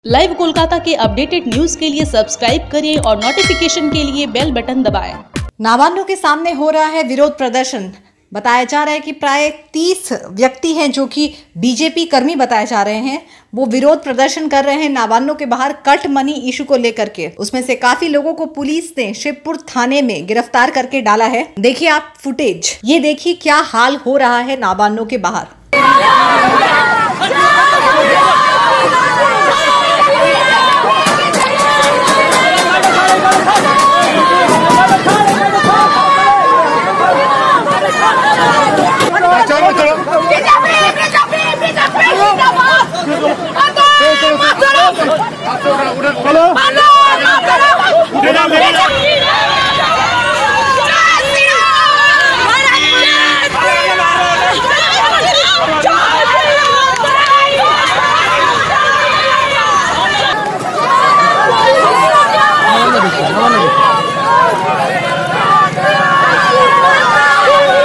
Live Kolkata के updated news के लिए सब्सक्राइब करें और नोटिफिकेशन के लिए बेल बटन दबाएं। नाबार्ड के सामने हो रहा है विरोध प्रदर्शन। बताया जा रहा है कि प्राय 30 व्यक्ति हैं जो कि बीजेपी कर्मी बताए जा रहे हैं। वो विरोध प्रदर्शन कर रहे हैं नाबार्ड के बाहर कट मनी इशू को लेकर के। उसमें से काफी लोगों को पुलिस ने शिवपुर थाने में गिरफ्तार करके डाला है। देखिए आप फुटेज, ये देखिए क्या हाल हो रहा है नाबार्ड के बाहर। हेलो